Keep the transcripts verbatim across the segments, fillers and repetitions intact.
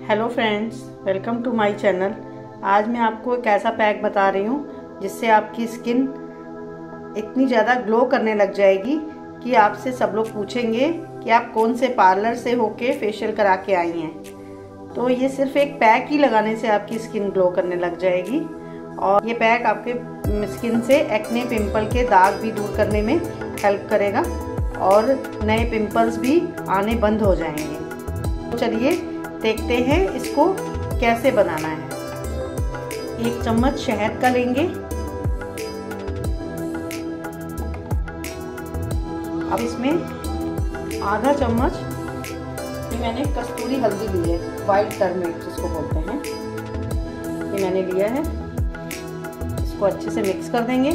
Hello friends, welcome to my channel. आज मैं आपको एक ऐसा पैक बता रही हूँ जिससे आपकी स्किन इतनी ज़्यादा ग्लो करने लग जाएगी कि आपसे सब लोग पूछेंगे कि आप कौन से पार्लर से होके फेशियल करा के आई हैं। तो ये सिर्फ एक पैक ही लगाने से आपकी स्किन ग्लो करने लग जाएगी और ये पैक आपके स्किन से एक्ने, पिंपल के दाग भी दूर करने में हेल्प करेगा और नए पिंपल्स भी आने बंद हो जाएंगे। तो चलिए देखते हैं इसको कैसे बनाना है। एक चम्मच शहद का लेंगे। अब इसमें आधा चम्मच ये मैंने कस्तूरी हल्दी ली है, वाइट टर्मरिक जिसको बोलते हैं, ये मैंने लिया है। इसको अच्छे से मिक्स कर देंगे।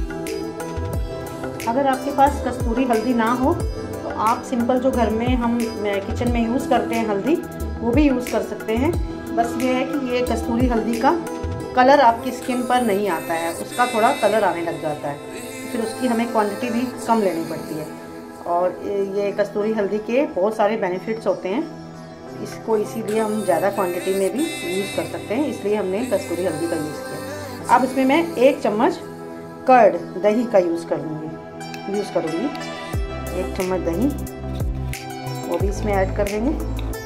अगर आपके पास कस्तूरी हल्दी ना हो तो आप सिंपल जो घर में हम किचन में यूज़ करते हैं हल्दी, वो भी यूज़ कर सकते हैं। बस ये है कि ये कस्तूरी हल्दी का कलर आपकी स्किन पर नहीं आता है, उसका थोड़ा कलर आने लग जाता है, फिर उसकी हमें क्वांटिटी भी कम लेनी पड़ती है। और ये कस्तूरी हल्दी के बहुत सारे बेनिफिट्स होते हैं, इसको इसीलिए हम ज़्यादा क्वांटिटी में भी यूज़ कर सकते हैं, इसलिए हमने कस्तूरी हल्दी का यूज़ किया। अब इसमें मैं एक चम्मच कर्ड दही का यूज़ करूँगी यूज़ करूँगी एक चम्मच दही, वो भी इसमें ऐड कर देंगे।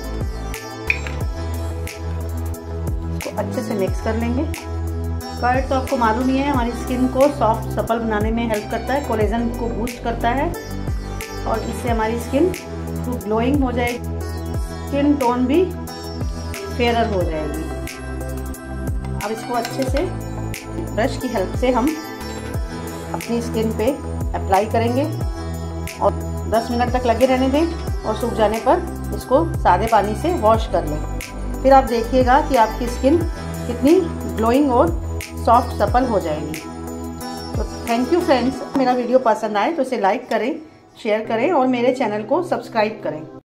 इसको अच्छे से मिक्स कर लेंगे। कर्ड तो आपको मालूम ही है, हमारी स्किन को सॉफ्ट सपल बनाने में हेल्प करता है, कोलेजन को बूस्ट करता है और इससे हमारी स्किन खूब ग्लोइंग हो जाएगी, स्किन टोन भी फेयर हो जाएगी। अब इसको अच्छे से ब्रश की हेल्प से हम अपनी स्किन पे अप्लाई करेंगे और दस मिनट तक लगे रहने दें और सूख जाने पर इसको सादे पानी से वॉश कर लें। फिर आप देखिएगा कि आपकी स्किन कितनी ग्लोइंग और सॉफ्ट सपल हो जाएगी। तो थैंक यू फ्रेंड्स, मेरा वीडियो पसंद आए तो इसे लाइक करें, शेयर करें और मेरे चैनल को सब्सक्राइब करें।